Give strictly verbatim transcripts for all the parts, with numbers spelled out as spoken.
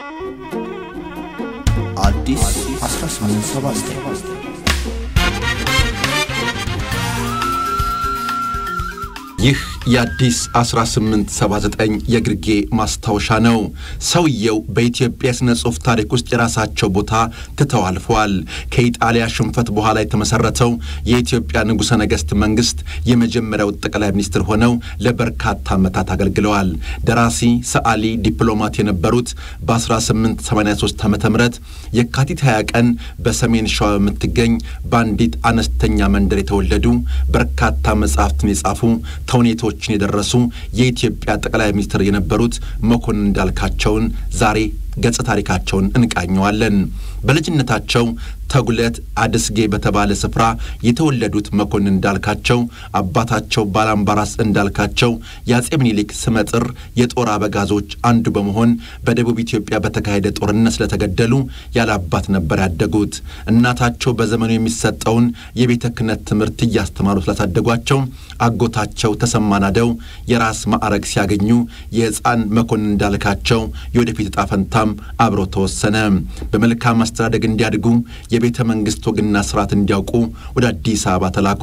አዲስ አስራ ስምንት ሰባ ዘጠኝ ይህ የአዲስ አስራ ስምንት ሰባ ዘጠኝ የግርጌ ማስታወሻ ነው። ሰውየው በኢትዮጵያ ስነ ጽሑፍ ታሪክ ውስጥ የራሳቸው ቦታ ተተዋልፈዋል። ከኢጣሊያ ሽንፈት በኋላ የተመሰረተው የኢትዮጵያ ንጉሠ ነገሥት መንግስት የመጀመሪያው ጠቅላይ ሚኒስትር ሆነው ለበርካታ ዓመታት አገልግለዋል። ደራሲ፣ ሰዓሊ፣ ዲፕሎማት የነበሩት በ1883 ዓመተ ምህረት የካቲት ሃያ ቀን በሰሜን ሸዋ የምትገኝ ባንዲት አነስተኛ መንደር የተወለዱ በርካታ መጻሕፍትን የጻፉ ተውኔቶችን የደረሱ የኢትዮጵያ ጠቅላይ ሚኒስትር የነበሩት መኮንን እንዳልካቸውን ዛሬ ገጽ ታሪካቸውን እንቃኘዋለን። በልጅነታቸው ተጉለት አድስጌ በተባለ ስፍራ የተወለዱት መኮንን እንዳልካቸው አባታቸው ባላምባራስ እንዳልካቸው የአጼ ምኒልክ ስመጥር የጦር አበጋዞች አንዱ በመሆን በደቡብ ኢትዮጵያ በተካሄደ ጦርነት ስለተገደሉ ያለ አባት ነበር ያደጉት። እናታቸው በዘመኑ የሚሰጠውን የቤተ ክህነት ትምህርት እያስተማሩ ስላሳደጓቸው አጎታቸው ተሰማናደው የራስ ማዕረግ ሲያገኙ የሕፃን መኮንን እንዳልካቸው የወደፊት ዕጣ ፈንታም አብሮ ተወሰነ። በመልካም አስተዳደግ እንዲያድጉ የቤተ መንግስት ወግና ስርዓት እንዲያውቁ ወደ አዲስ አበባ ተላኩ።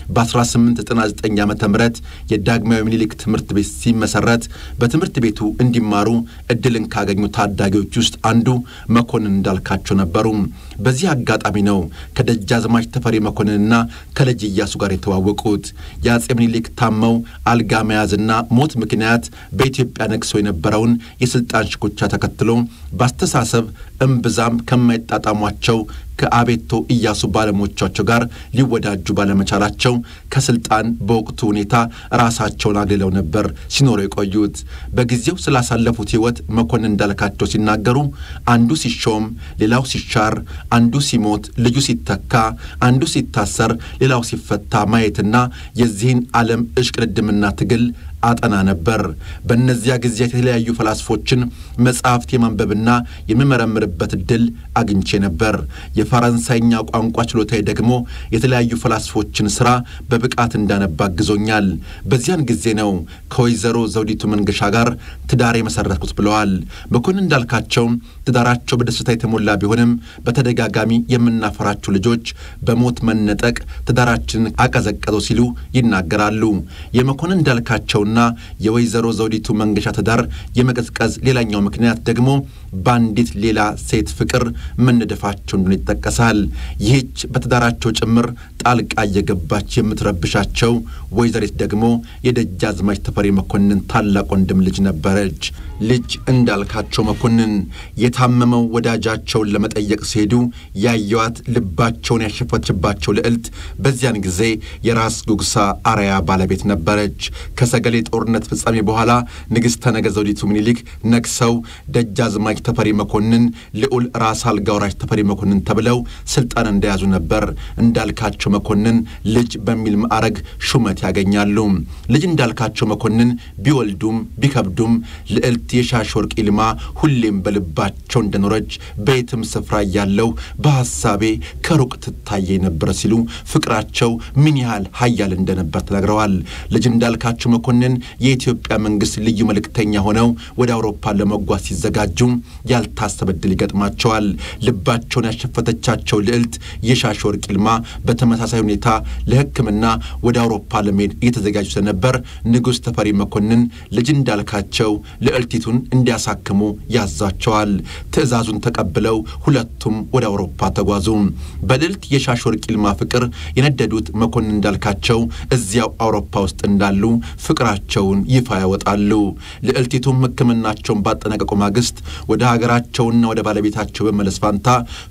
በ1899 ዓመተ ምህረት የዳግማዊ ምኒልክ ትምህርት ቤት ሲመሰረት በትምህርት ቤቱ እንዲማሩ እድልን ካገኙ ታዳጊዎች ውስጥ አንዱ መኮንን እንዳልካቸው ነበሩ። በዚህ አጋጣሚ ነው ከደጃዝማች ተፈሪ መኮንንና ከልጅ ኢያሱ ጋር የተዋወቁት። የአጼ ምኒልክ ታመው አልጋ መያዝና ሞት ምክንያት በኢትዮጵያ ነግሶ የነበረውን የስልጣን ሽኩቻ ተከትሎ ባስተሳሰብ እምብዛም ከማይጣጣሟቸው ከአቤቶ ኢያሱ ባለሞቻቸው ጋር ሊወዳጁ ባለመቻላቸው ከስልጣን በወቅቱ ሁኔታ ራሳቸውን አግልለው ነበር ሲኖሩ የቆዩት። በጊዜው ስላሳለፉት ህይወት መኮንን እንዳልካቸው ሲናገሩ አንዱ ሲሾም ሌላው ሲሻር፣ አንዱ ሲሞት ልጁ ሲተካ፣ አንዱ ሲታሰር ሌላው ሲፈታ ማየትና የዚህን ዓለም እሽቅድድምና ትግል አጠና ነበር። በእነዚያ ጊዜያት የተለያዩ ፈላስፎችን መጻሕፍት የማንበብና የመመረምርበት ድል አግኝቼ ነበር። የፈረንሳይኛ ቋንቋ ችሎታዬ ደግሞ የተለያዩ ፈላስፎችን ሥራ በብቃት እንዳነባ አግዞኛል። በዚያን ጊዜ ነው ከወይዘሮ ዘውዲቱ መንገሻ ጋር ትዳር የመሰረትኩት ብለዋል። መኮንን እንዳልካቸው ትዳራቸው በደስታ የተሞላ ቢሆንም በተደጋጋሚ የምናፈራቸው ልጆች በሞት መነጠቅ ትዳራችንን አቀዘቀዘው ሲሉ ይናገራሉ። የመኮንን እንዳልካቸው ና የወይዘሮ ዘውዲቱ መንገሻ ትዳር የመቀዝቀዝ ሌላኛው ምክንያት ደግሞ ባንዲት ሌላ ሴት ፍቅር መነደፋቸው እንደሆነ ይጠቀሳል። ይህች በትዳራቸው ጭምር ጣልቃ የገባች የምትረብሻቸው ወይዘሪት ደግሞ የደጃዝማች ተፈሪ መኮንን ታላቅ ወንድም ልጅ ነበረች። ልጅ እንዳልካቸው መኮንን የታመመው ወዳጃቸውን ለመጠየቅ ሲሄዱ ያዩዋት ልባቸውን ያሸፈተችባቸው ልዕልት በዚያን ጊዜ የራስ ጉግሳ አርያ ባለቤት ነበረች። ከሰገሌ ጦርነት ፍጻሜ በኋላ ንግሥተ ነገሥት ዘውዲቱ ምኒልክ ነግሰው ደጃዝማች ተፈሪ መኮንን ልዑል ራስ አልጋ ወራሽ ተፈሪ መኮንን ተብለው ስልጣን እንደያዙ ነበር እንዳልካቸው መኮንን ልጅ በሚል ማዕረግ ሹመት ያገኛሉ። ልጅ እንዳልካቸው መኮንን ቢወልዱም ቢከብዱም ልዕልት የሻሽ ወርቅ ይልማ ሁሌም በልባቸው እንደኖረች በየትም ስፍራ ያለው በሐሳቤ ከሩቅ ትታየ ነበር ሲሉ ፍቅራቸው ምን ያህል ኃያል እንደነበር ተናግረዋል። ልጅ እንዳልካቸው መኮንን የኢትዮጵያ መንግስት ልዩ መልእክተኛ ሆነው ወደ አውሮፓ ለመጓዝ ሲዘጋጁ ያልታሰበ ድል ይገጥማቸዋል። ልባቸውን ያሸፈተቻቸው ልዕልት የሻሽ ወርቅ ይልማ በተመሳሳይ ሁኔታ ለሕክምና ወደ አውሮፓ ለመሄድ እየተዘጋጁ ነበር። ንጉሥ ተፈሪ መኮንን ልጅ እንዳልካቸው ልዕልቲቱን እንዲያሳክሙ ያዛቸዋል። ትዕዛዙን ተቀብለው ሁለቱም ወደ አውሮፓ ተጓዙ። በልዕልት የሻሽ ወርቅ ይልማ ፍቅር የነደዱት መኮንን እንዳልካቸው እዚያው አውሮፓ ውስጥ እንዳሉ ፍቅራቸውን ይፋ ያወጣሉ። ልዕልቲቱም ሕክምናቸውን ባጠናቀቁ ማግስት ወደ ሀገራቸውና ወደ ባለቤታቸው በመለስ ፋንታ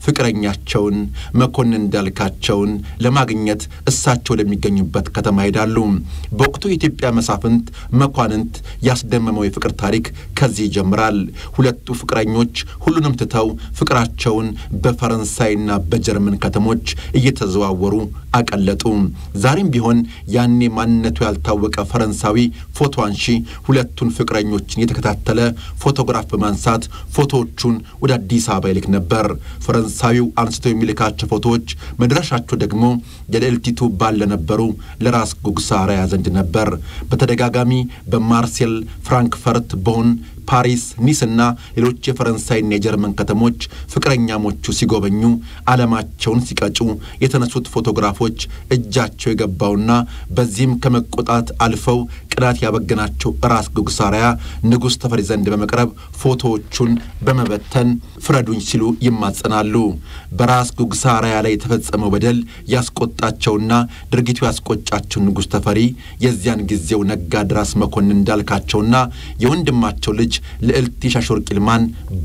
ፍቅረኛቸውን መኮንን እንዳልካቸውን ለማግኘት እሳቸው ወደሚገኙበት ከተማ ሄዳሉ። በወቅቱ የኢትዮጵያ መሳፍንት መኳንንት ያስደመመው የፍቅር ታሪክ ከዚህ ይጀምራል። ሁለቱ ፍቅረኞች ሁሉንም ትተው ፍቅራቸውን በፈረንሳይና በጀርመን ከተሞች እየተዘዋወሩ አቀለጡ። ዛሬም ቢሆን ያኔ ማንነቱ ያልታወቀ ፈረንሳዊ ፎቶ አንሺ ሁለቱን ፍቅረኞችን የተከታተለ ፎቶግራፍ በማንሳት ፎቶዎቹን ወደ አዲስ አበባ ይልክ ነበር። ፈረንሳዊው አንስቶ የሚልካቸው ፎቶዎች መድረሻቸው ደግሞ የልዕልቲቱ ባለ ነበሩ ለራስ ጉግሳ አርያ ዘንድ ነበር። በተደጋጋሚ በማርሴል፣ ፍራንክፈርት፣ ቦን፣ ፓሪስ፣ ኒስና ሌሎች የፈረንሳይና የጀርመን ከተሞች ፍቅረኛሞቹ ሲጎበኙ ዓለማቸውን ሲቀጩ የተነሱት ፎቶግራፎች እጃቸው የገባውና በዚህም ከመቆጣት አልፈው ቅናት ያበገናቸው ራስ ጉግሳሪያ ንጉሥ ተፈሪ ዘንድ በመቅረብ ፎቶዎቹን በመበተን ፍረዱኝ ሲሉ ይማጸናሉ። በራስ ጉግሳሪያ ላይ የተፈጸመው በደል ያስቆጣቸውና ድርጊቱ ያስቆጫቸው ንጉሥ ተፈሪ የዚያን ጊዜው ነጋድራስ መኮንን እንዳልካቸውና የወንድማቸው ልጅ ልዕልት የሻሾርቅ ይልማን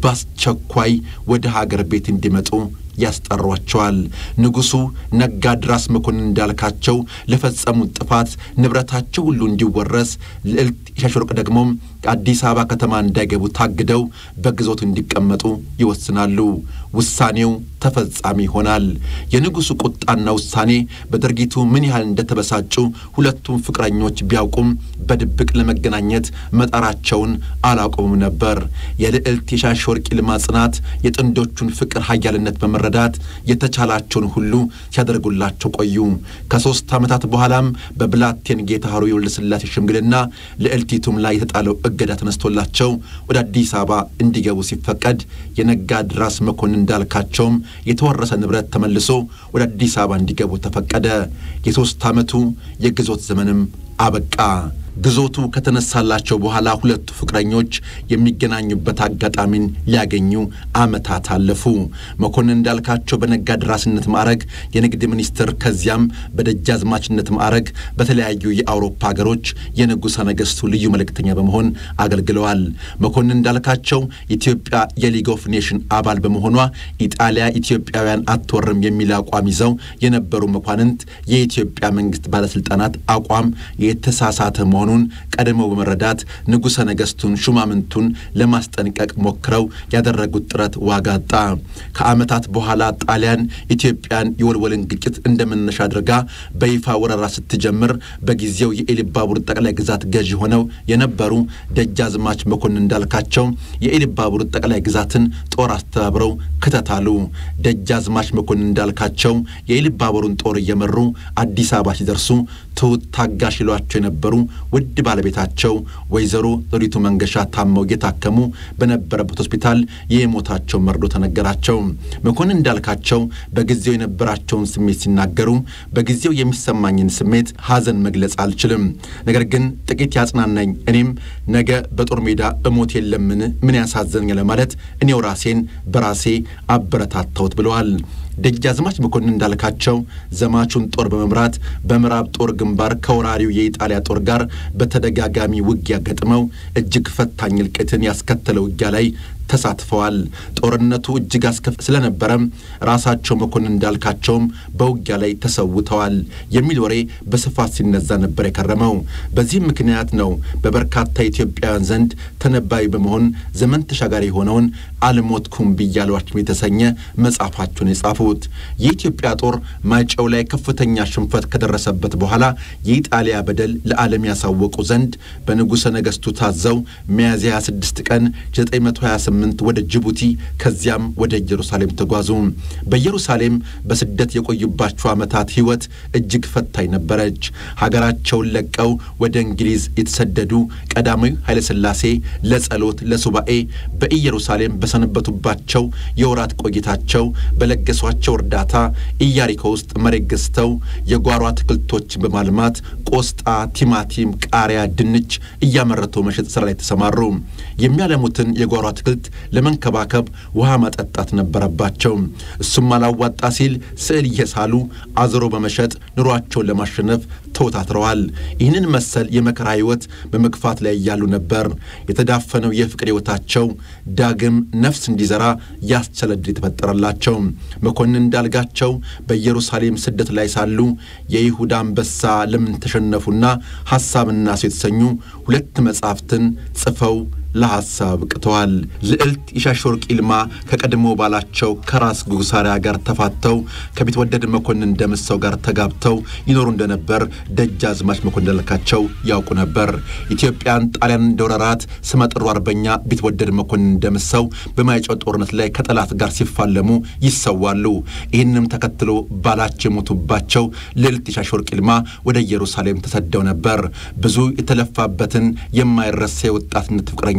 ባስቸኳይ ወደ ሀገር ቤት እንዲመጡ ያስጠሯቸዋል። ንጉሱ ነጋድራስ መኮንን እንዳልካቸው ለፈጸሙት ጥፋት ንብረታቸው ሁሉ እንዲወረስ ልዕልት የሻሾርቅ ደግሞ አዲስ አበባ ከተማ እንዳይገቡ ታግደው በግዞት እንዲቀመጡ ይወስናሉ። ውሳኔው ተፈጻሚ ይሆናል። የንጉሱ ቁጣና ውሳኔ በድርጊቱ ምን ያህል እንደተበሳጩ ሁለቱም ፍቅረኞች ቢያውቁም በድብቅ ለመገናኘት መጣራቸውን አላቆሙም ነበር። የልዕልት የሻሾርቅ ይልማ ጽናት የጥንዶቹን ፍቅር ኃያልነት በመረዳት የተቻላቸውን ሁሉ ሲያደርጉላቸው ቆዩ። ከሶስት ዓመታት በኋላም በብላቴን ጌታ ሆይ ወልደስላሴ ሽምግልና ልዕልቲቱም ላይ የተጣለው እገዳ ተነስቶላቸው ወደ አዲስ አበባ እንዲገቡ ሲፈቀድ የነጋድራስ መኮንን እንዳልካቸውም የተወረሰ ንብረት ተመልሶ ወደ አዲስ አበባ እንዲገቡ ተፈቀደ። የሶስት ዓመቱ የግዞት ዘመንም አበቃ። ግዞቱ ከተነሳላቸው በኋላ ሁለቱ ፍቅረኞች የሚገናኙበት አጋጣሚን ሊያገኙ ዓመታት አለፉ። መኮንን እንዳልካቸው በነጋድራስነት ማዕረግ የንግድ ሚኒስትር ከዚያም በደጃዝማችነት ማዕረግ በተለያዩ የአውሮፓ ሀገሮች የንጉሠ ነገሥቱ ልዩ መልእክተኛ በመሆን አገልግለዋል። መኮንን እንዳልካቸው ኢትዮጵያ የሊግ ኦፍ ኔሽን አባል በመሆኗ ኢጣሊያ ኢትዮጵያውያን አትወርም የሚል አቋም ይዘው የነበሩ መኳንንት የኢትዮጵያ መንግስት ባለስልጣናት አቋም የተሳሳተ መሆኑን ቀደመው በመረዳት ንጉሠ ነገሥቱን ሹማምንቱን ለማስጠንቀቅ ሞክረው ያደረጉት ጥረት ዋጋ አጣ። ከዓመታት በኋላ ጣሊያን ኢትዮጵያን የወልወልን ግጭት እንደመነሻ አድርጋ በይፋ ወረራ ስትጀምር በጊዜው የኢሉባቡር ጠቅላይ ግዛት ገዢ ሆነው የነበሩ ደጃዝማች መኮንን እንዳልካቸው የኢሉባቡር ጠቅላይ ግዛትን ጦር አስተባብረው ከተታሉ። ደጃዝማች መኮንን እንዳልካቸው የኢሉባቡርን ጦር እየመሩ አዲስ አበባ ሲደርሱ ትውት ታጋሽ ይሏቸው የነበሩ ውድ ባለቤታቸው ወይዘሮ ጦሪቱ መንገሻ ታመው የታከሙ በነበረበት ሆስፒታል የሞታቸው መርዶ ተነገራቸው። መኮንን እንዳልካቸው በጊዜው የነበራቸውን ስሜት ሲናገሩ በጊዜው የሚሰማኝን ስሜት ሐዘን መግለጽ አልችልም፣ ነገር ግን ጥቂት ያጽናናኝ እኔም ነገ በጦር ሜዳ እሞት የለምን ምን ያሳዘነኝ ለማለት እኔው ራሴን በራሴ አበረታታውት ብለዋል። ደጃዝማች መኮንን እንዳልካቸው ዘማቹን ጦር በመምራት በምዕራብ ጦር ግንባር ከወራሪው የኢጣሊያ ጦር ጋር በተደጋጋሚ ውጊያ ገጥመው እጅግ ፈታኝ እልቂትን ያስከተለው ውጊያ ላይ ተሳትፈዋል። ጦርነቱ እጅግ አስከፊ ስለነበረም ራሳቸው መኮንን እንዳልካቸውም በውጊያ ላይ ተሰውተዋል የሚል ወሬ በስፋት ሲነዛ ነበር የከረመው። በዚህ ምክንያት ነው በበርካታ ኢትዮጵያውያን ዘንድ ተነባይ በመሆን ዘመን ተሻጋሪ ሆነውን አልሞትኩም ብያሏችሁ የተሰኘ መጽሐፋቸውን የጻፉት። የኢትዮጵያ ጦር ማይጨው ላይ ከፍተኛ ሽንፈት ከደረሰበት በኋላ የኢጣሊያ በደል ለዓለም ያሳወቁ ዘንድ በንጉሠ ነገሥቱ ታዘው ሚያዝያ ስድስት ቀን ዘጠኝ መቶ ሃያ ስምንት ወደ ጅቡቲ ከዚያም ወደ ኢየሩሳሌም ተጓዙ። በኢየሩሳሌም በስደት የቆዩባቸው ዓመታት ሕይወት እጅግ ፈታኝ ነበረች። ሀገራቸውን ለቀው ወደ እንግሊዝ የተሰደዱ ቀዳማዊ ኃይለ ሥላሴ ለጸሎት ለሱባኤ በኢየሩሳሌም በሰነበቱባቸው የወራት ቆይታቸው በለገሷቸው እርዳታ ኢያሪኮ ውስጥ መሬት ገዝተው የጓሮ አትክልቶችን በማልማት ቆስጣ፣ ቲማቲም፣ ቃሪያ፣ ድንች እያመረቱ መሸጥ ስራ ላይ ተሰማሩ። የሚያለሙትን የጓሮ አትክልት ለመንከባከብ ውሃ ማጠጣት ነበረባቸው። እሱም አላዋጣ ሲል ስዕል እየሳሉ አዝሮ በመሸጥ ኑሯቸውን ለማሸነፍ ተወታትረዋል። ይህንን መሰል የመከራ ሕይወት በመግፋት ላይ ያሉ ነበር የተዳፈነው የፍቅር ሕይወታቸው ዳግም ነፍስ እንዲዘራ ያስቸለድ የተፈጠረላቸው። መኮንን እንዳልጋቸው በኢየሩሳሌም ስደት ላይ ሳሉ የይሁዳ አንበሳ ለምን ተሸነፉና ሐሳብና ሰው የተሰኙ ሁለት መጻሕፍትን ጽፈው ለሐሳብ ቅተዋል። ልዕልት የሻሾርቅ ይልማ ከቀድሞ ባላቸው ከራስ ጉግሳሪያ ጋር ተፋተው ከቢትወደድ መኮንን ደምሰው ጋር ተጋብተው ይኖሩ እንደነበር ደጃዝማች መኮንን እንዳልካቸው ያውቁ ነበር። ኢትዮጵያን ጣሊያን እንደወረራት ስመጥሩ አርበኛ ቢትወደድ መኮንን ደምሰው በማይጨው ጦርነት ላይ ከጠላት ጋር ሲፋለሙ ይሰዋሉ። ይህንንም ተከትሎ ባላቸው የሞቱባቸው ልዕልት የሻሾርቅ ይልማ ወደ ኢየሩሳሌም ተሰደው ነበር። ብዙ የተለፋበትን የማይረሳ ወጣትነት ፍቅረኛ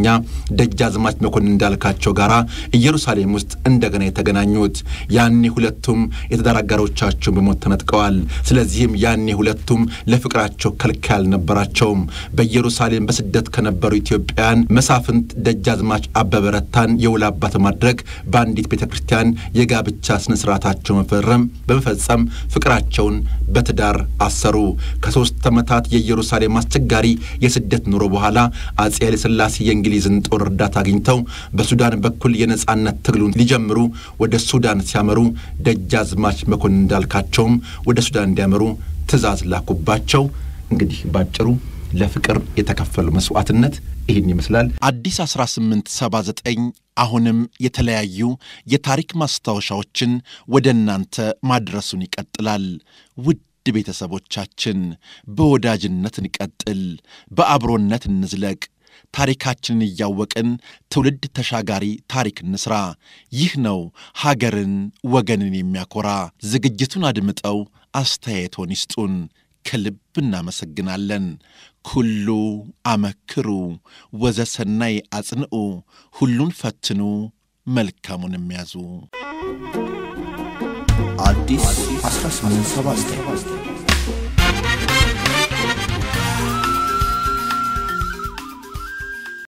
አርበኛ ደጃዝማች መኮንን እንዳልካቸው ጋራ ኢየሩሳሌም ውስጥ እንደገና የተገናኙት። ያኔ ሁለቱም የተዳራጋሮቻቸው በሞት ተነጥቀዋል። ስለዚህም ያኔ ሁለቱም ለፍቅራቸው ከልካይ አልነበራቸውም። በኢየሩሳሌም በስደት ከነበሩ ኢትዮጵያውያን መሳፍንት ደጃዝማች አበበ ረታን የውል አባት ማድረግ በአንዲት ቤተክርስቲያን የጋብቻ ስነ ስርዓታቸው መፈረም በመፈጸም ፍቅራቸውን በትዳር አሰሩ። ከሶስት ዓመታት የኢየሩሳሌም አስቸጋሪ የስደት ኑሮ በኋላ አጼ ኃይለ ሥላሴ የእንግሊዝን ጦር እርዳታ አግኝተው በሱዳን በኩል የነጻነት ትግሉን ሊጀምሩ ወደ ሱዳን ሲያመሩ ደጃዝማች መኮንን እንዳልካቸውም ወደ ሱዳን እንዲያመሩ ትዕዛዝ ላኩባቸው። እንግዲህ ባጭሩ ለፍቅር የተከፈሉ መስዋዕትነት ይህን ይመስላል። አዲስ አስራ ስምንት ሰባ ዘጠኝ አሁንም የተለያዩ የታሪክ ማስታወሻዎችን ወደ እናንተ ማድረሱን ይቀጥላል። ውድ ቤተሰቦቻችን በወዳጅነት እንቀጥል፣ በአብሮነት እንዝለቅ፣ ታሪካችንን እያወቅን ትውልድ ተሻጋሪ ታሪክ እንስራ። ይህ ነው ሀገርን ወገንን የሚያኮራ። ዝግጅቱን አድምጠው አስተያየቶን ይስጡን። ከልብ እናመሰግናለን። ኩሉ አመክሩ ወዘሰናይ አጽንዑ፣ ሁሉን ፈትኑ መልካሙን የሚያዙ። አዲስ አስራ ስምንት ሰባ ዘጠኝ